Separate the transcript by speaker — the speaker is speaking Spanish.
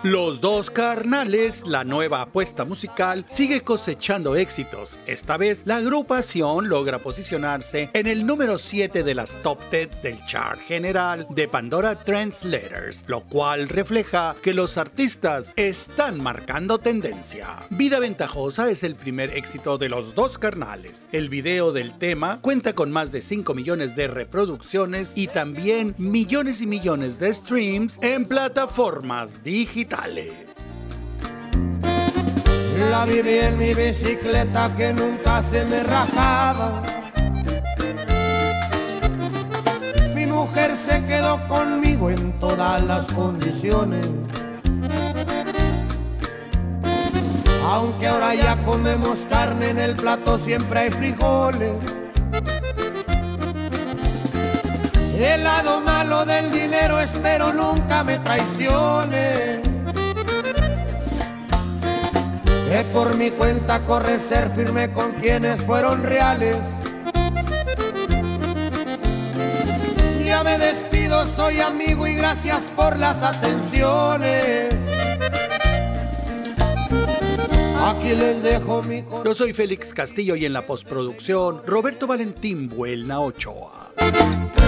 Speaker 1: Los Dos Carnales, la nueva apuesta musical, sigue cosechando éxitos. Esta vez, la agrupación logra posicionarse en el número 7 de las top 10 del chart general de Pandora Translators, lo cual refleja que los artistas están marcando tendencia. Vida Ventajosa es el primer éxito de Los Dos Carnales. El video del tema cuenta con más de 5 millones de reproducciones y también millones y millones de streams en plataformas digitales.
Speaker 2: La viví en mi bicicleta que nunca se me rajaba. Mi mujer se quedó conmigo en todas las condiciones. Aunque ahora ya comemos carne, en el plato siempre hay frijoles. El lado malo del dinero espero nunca me traicione. Que por mi cuenta corre ser firme con quienes fueron reales. Ya me despido, soy amigo y gracias por las atenciones. Aquí les dejo mi corazón.
Speaker 1: Yo soy Félix Castillo y en la postproducción, Roberto Valentín Buelna Ochoa.